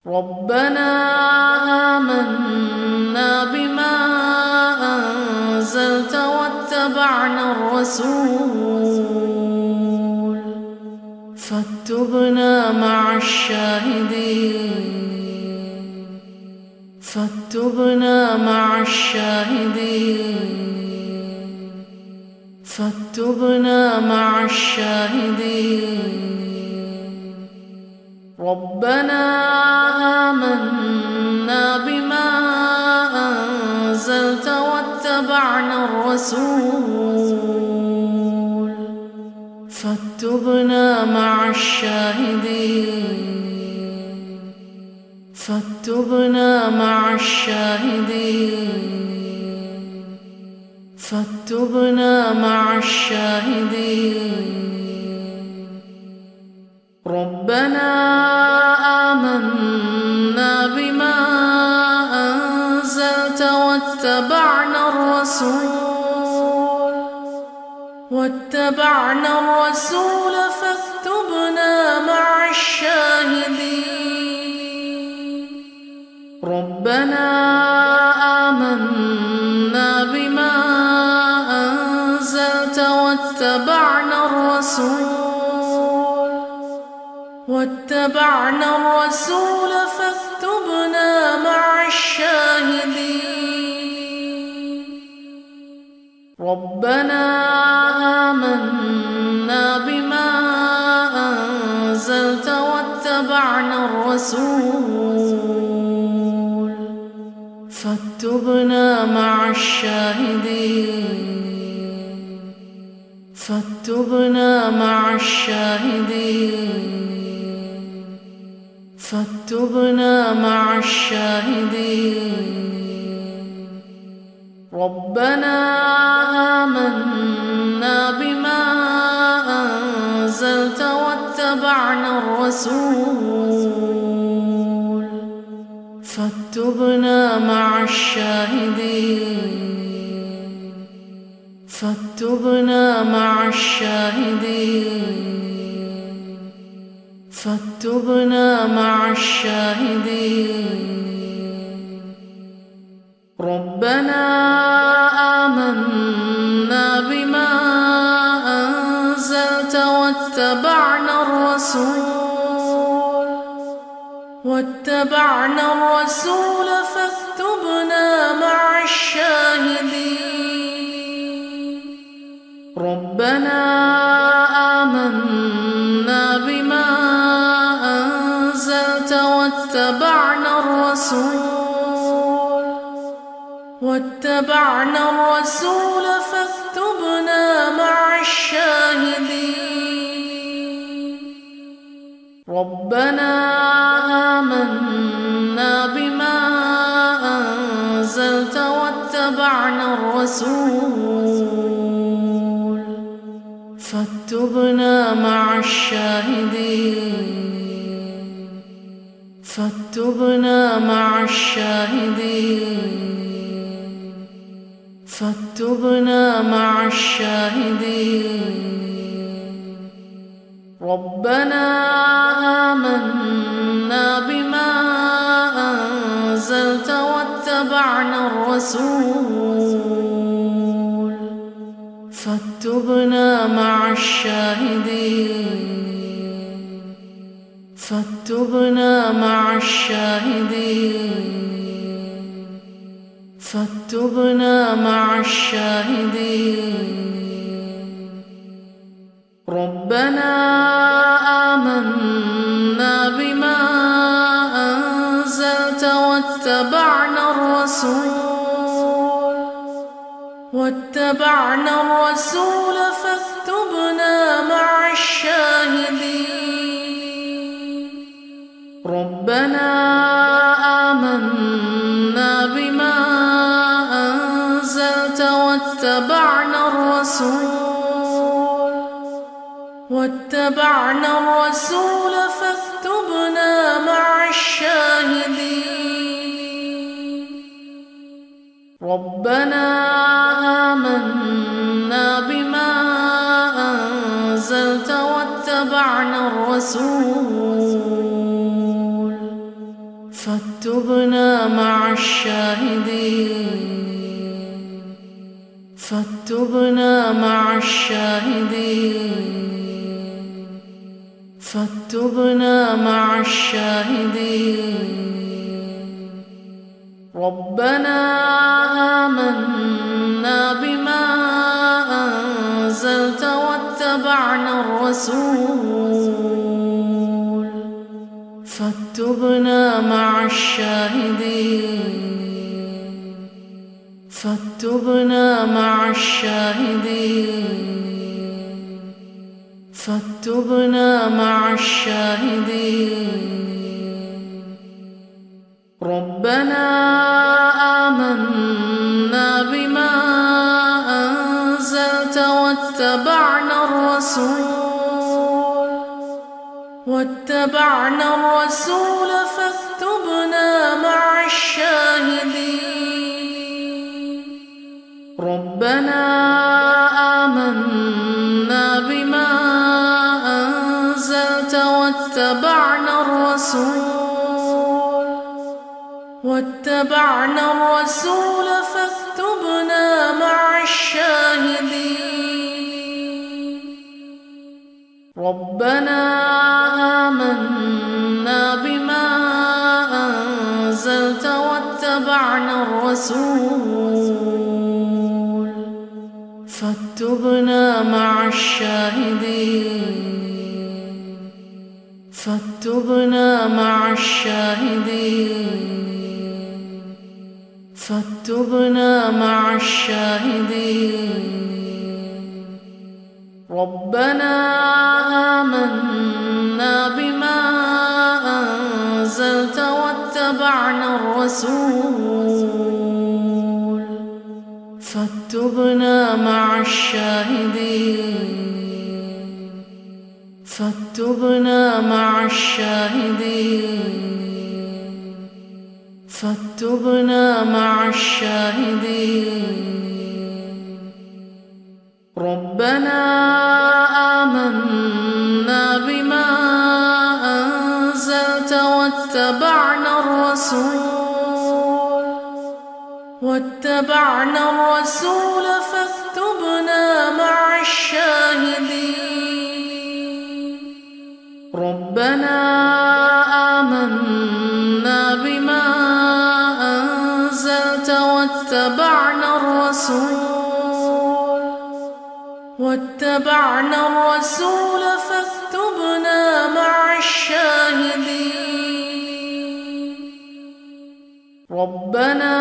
ربنا آمنا بما أنزلت واتبعنا الرسول فاكتبنا مع الشاهدين فاكتبنا مع الشاهدين فاكتبنا مع الشاهدين ربنا آمنا بما أنزلت واتبعنا الرسول فاكتبنا مع الشاهدين فاكتبنا مع الشاهدين فاكتبنا مع الشاهدين ربنا آمنا بما أنزلت واتبعنا الرسول فاكتبنا مع الشاهدين ربنا آمنا بما أنزلت واتبعنا الرسول فاكتبنا مع الشاهدين ربنا آمنا بما أنزلت واتبعنا الرسول فاكتبنا مع الشاهدين فاكتبنا مع الشاهدين فاكتبنا مع الشاهدين ربنا آمنا بما أنزلت واتبعنا الرسول فاكتبنا مع الشاهدين فاكتبنا مع الشاهدين فاكتبنا مع الشاهدين ربنا آمنا بما أنزلت واتبعنا الرسول فاكتبنا مع الشاهدين ربنا آمنا بما أنزلت واتبعنا الرسول فاكتبنا مع الشاهدين ربنا آمنا بما أنزلت واتبعنا الرسول فاكتبنا مع الشاهدين فاكتبنا مع الشاهدين فاكتبنا مع الشاهدين ربنا آمنا بما أنزلت واتبعنا الرسول فاكتبنا مع الشاهدين فاكتبنا مع الشاهدين فاكتبنا مع الشاهدين ربنا آمنا بما أنزلت واتبعنا الرسول فاكتبنا مع الشاهدين ربنا آمنا بما أنزلت واتبعنا الرسول فاكتبنا مع الشاهدين ربنا آمنا بما أنزلت واتبعنا الرسول فاكتبنا مع الشاهدين فاكتبنا مع الشاهدين فاكتبنا مع الشاهدين ربنا آمنا بما أنزلت واتبعنا الرسول فاكتبنا مع الشاهدين فاكتبنا مع الشاهدين فاكتبنا مع الشاهدين ربنا آمنا بما أنزلت واتبعنا الرسول فاكتبنا مع الشاهدين ربنا آمنا بما أنزلت واتبعنا الرسول فاكتبنا مع الشاهدين ربنا آمنا بما أنزلت واتبعنا الرسول فاكتبنا مع الشاهدين فاكتبنا مع الشاهدين فاكتبنا مع الشاهدين ربنا آمنا بما أنزلت واتبعنا الرسول فاكتبنا مع الشاهدين فاكتبنا مع الشاهدين فاكتبنا مع الشاهدين ربنا آمنا بما أنزلت واتبعنا الرسول فاكتبنا مع الشاهدين ربنا آمنا بما أنزلت واتبعنا الرسول فاكتبنا مع الشاهدين ربنا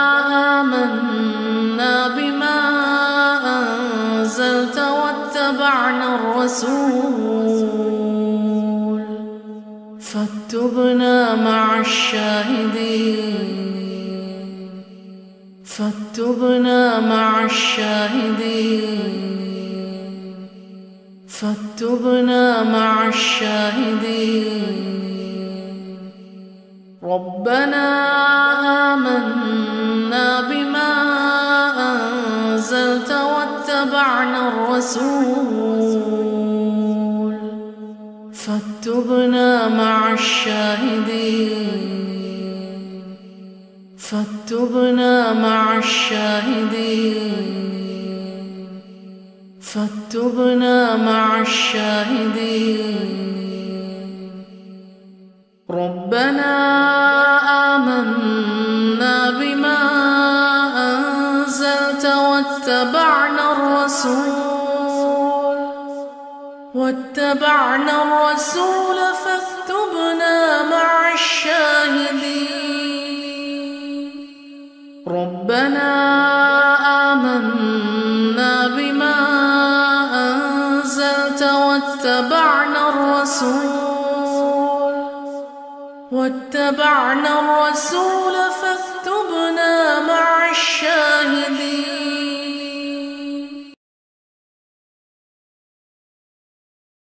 آمنا بما أنزلت واتبعنا الرسول فاكتبنا مع الشاهدين فاكتبنا مع الشاهدين فاكتبنا مع الشاهدين ربنا آمنا بما أنزلت واتبعنا الرسول فاكتبنا مع الشاهدين فاكتبنا مع الشاهدين فاكتبنا مع الشاهدين ربنا آمنا بما أنزلت واتبعنا الرسول فاكتبنا مع الشاهدين ربنا آمنا بما أنزلت واتبعنا الرسول فاكتبنا مع الشاهدين